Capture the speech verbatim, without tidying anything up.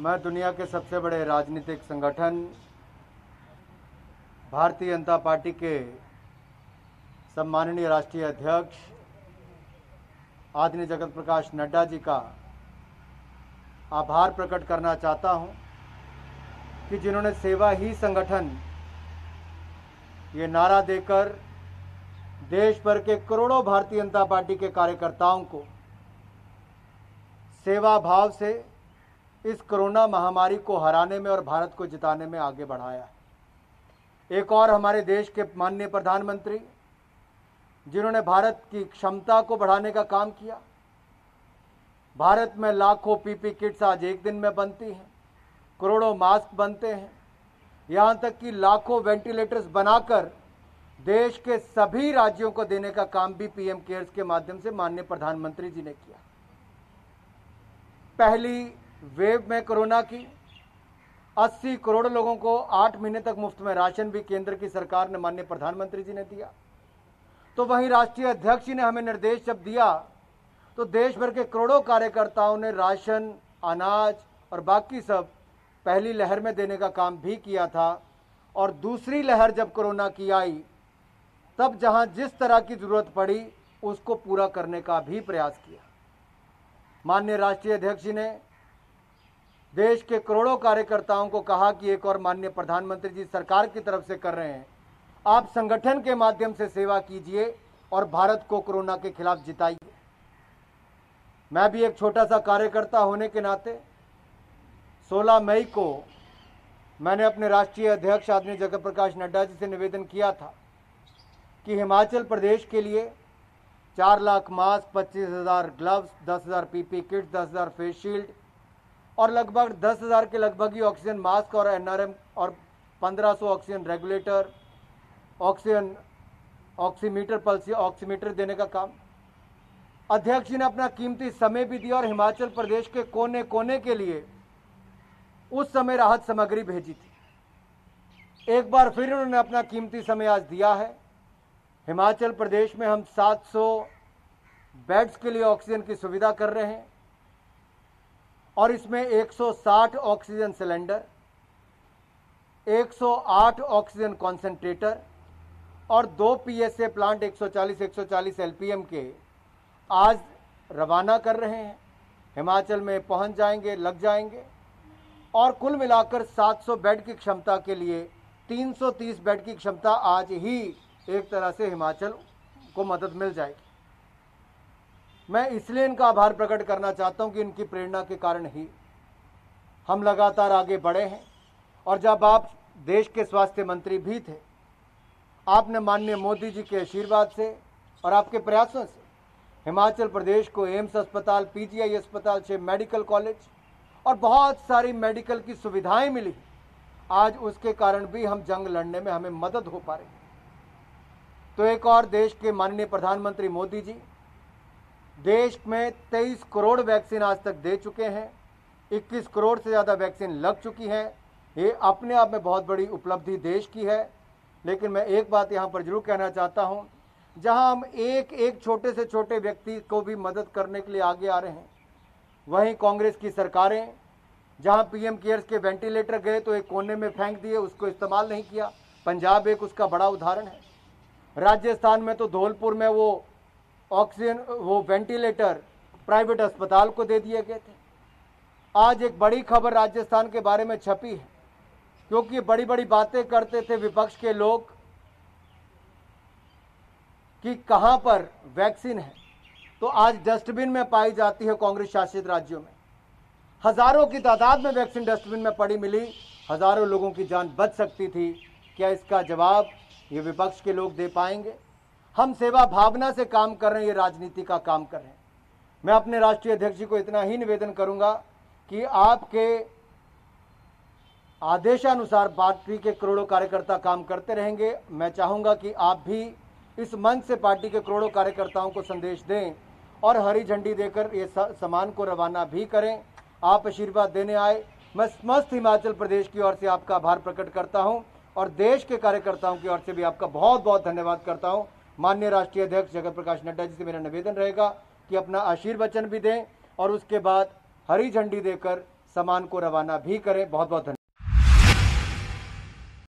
मैं दुनिया के सबसे बड़े राजनीतिक संगठन भारतीय जनता पार्टी के सम्माननीय राष्ट्रीय अध्यक्ष आदरणीय जगत प्रकाश नड्डा जी का आभार प्रकट करना चाहता हूं कि जिन्होंने सेवा ही संगठन ये नारा देकर देश भर के करोड़ों भारतीय जनता पार्टी के कार्यकर्ताओं को सेवा भाव से इस कोरोना महामारी को हराने में और भारत को जिताने में आगे बढ़ाया है। एक और हमारे देश के माननीय प्रधानमंत्री जिन्होंने भारत की क्षमता को बढ़ाने का काम किया। भारत में लाखों पीपी किट्स आज एक दिन में बनती हैं, करोड़ों मास्क बनते हैं, यहाँ तक कि लाखों वेंटिलेटर्स बनाकर देश के सभी राज्यों को देने का काम भी पीएम केयर्स के माध्यम से माननीय प्रधानमंत्री जी ने किया। पहली वेव में कोरोना की अस्सी करोड़ लोगों को आठ महीने तक मुफ्त में राशन भी केंद्र की सरकार ने माननीय प्रधानमंत्री जी ने दिया। तो वहीं राष्ट्रीय अध्यक्ष जी ने हमें निर्देश जब दिया तो देश भर के करोड़ों कार्यकर्ताओं ने राशन, अनाज और बाकी सब पहली लहर में देने का काम भी किया था। और दूसरी लहर जब कोरोना की आई तब जहां जिस तरह की जरूरत पड़ी उसको पूरा करने का भी प्रयास किया। माननीय राष्ट्रीय अध्यक्ष जी ने देश के करोड़ों कार्यकर्ताओं को कहा कि एक और माननीय प्रधानमंत्री जी सरकार की तरफ से कर रहे हैं, आप संगठन के माध्यम से सेवा कीजिए और भारत को कोरोना के खिलाफ जिताइए। मैं भी एक छोटा सा कार्यकर्ता होने के नाते सोलह मई को मैंने अपने राष्ट्रीय अध्यक्ष आदरणीय जगत प्रकाश नड्डा जी से निवेदन किया था कि हिमाचल प्रदेश के लिए चार लाख मास्क, पच्चीस हजार ग्लव्स, दस हजार पीपी किट, दस हजार फेस शील्ड और लगभग दस हजार के लगभग ही ऑक्सीजन मास्क और एनआरएम और पंद्रह सौ oxygen regulator, oxygen oximeter, pulse oximeter देने का काम अध्यक्ष जी ने अपना कीमती समय भी दिया और हिमाचल प्रदेश के कोने कोने के लिए उस समय राहत सामग्री भेजी थी। एक बार फिर उन्होंने अपना कीमती समय आज दिया है। हिमाचल प्रदेश में हम सात सौ बेड्स के लिए ऑक्सीजन की सुविधा कर रहे हैं और इसमें एक सौ साठ ऑक्सीजन सिलेंडर, एक सौ आठ ऑक्सीजन कॉन्सेंट्रेटर और दो पीएसए प्लांट एक सौ चालीस एक सौ चालीस एलपीएम के आज रवाना कर रहे हैं। हिमाचल में पहुंच जाएंगे, लग जाएंगे और कुल मिलाकर सात सौ बेड की क्षमता के लिए तीन सौ तीस बेड की क्षमता आज ही एक तरह से हिमाचल को मदद मिल जाएगी। मैं इसलिए इनका आभार प्रकट करना चाहता हूं कि इनकी प्रेरणा के कारण ही हम लगातार आगे बढ़े हैं। और जब आप देश के स्वास्थ्य मंत्री भी थे, आपने माननीय मोदी जी के आशीर्वाद से और आपके प्रयासों से हिमाचल प्रदेश को एम्स अस्पताल, पीजीआई अस्पताल, से मेडिकल कॉलेज और बहुत सारी मेडिकल की सुविधाएं मिली। आज उसके कारण भी हम जंग लड़ने में हमें मदद हो पा रही। तो एक और देश के माननीय प्रधानमंत्री मोदी जी देश में तेईस करोड़ वैक्सीन आज तक दे चुके हैं, इक्कीस करोड़ से ज़्यादा वैक्सीन लग चुकी हैं। ये अपने आप में बहुत बड़ी उपलब्धि देश की है। लेकिन मैं एक बात यहाँ पर जरूर कहना चाहता हूँ, जहाँ हम एक एक छोटे से छोटे व्यक्ति को भी मदद करने के लिए आगे आ रहे हैं, वहीं कांग्रेस की सरकारें जहाँ पीएम केयर्स के वेंटिलेटर गए तो एक कोने में फेंक दिए, उसको इस्तेमाल नहीं किया। पंजाब एक उसका बड़ा उदाहरण है। राजस्थान में तो धौलपुर में वो ऑक्सीजन वो वेंटिलेटर प्राइवेट अस्पताल को दे दिए गए थे। आज एक बड़ी खबर राजस्थान के बारे में छपी है, क्योंकि बड़ी बड़ी बातें करते थे विपक्ष के लोग कि कहां पर वैक्सीन है, तो आज डस्टबिन में पाई जाती है कांग्रेस शासित राज्यों में। हजारों की तादाद में वैक्सीन डस्टबिन में पड़ी मिली, हजारों लोगों की जान बच सकती थी। क्या इसका जवाब ये विपक्ष के लोग दे पाएंगे? हम सेवा भावना से काम कर रहे हैं, ये राजनीति का काम कर रहे हैं। मैं अपने राष्ट्रीय अध्यक्ष जी को इतना ही निवेदन करूंगा कि आपके आदेशानुसार पार्टी के करोड़ों कार्यकर्ता काम करते रहेंगे। मैं चाहूंगा कि आप भी इस मंच से पार्टी के करोड़ों कार्यकर्ताओं को संदेश दें और हरी झंडी देकर ये सामान को रवाना भी करें। आप आशीर्वाद देने आए। मैं समस्त हिमाचल प्रदेश की ओर से आपका आभार प्रकट करता हूं और देश के कार्यकर्ताओं की ओर से भी आपका बहुत बहुत धन्यवाद करता हूं। माननीय राष्ट्रीय अध्यक्ष जगत प्रकाश नड्डा जी से मेरा निवेदन रहेगा कि अपना आशीर्वचन भी दें और उसके बाद हरी झंडी देकर सामान को रवाना भी करें। बहुत बहुत धन्यवाद।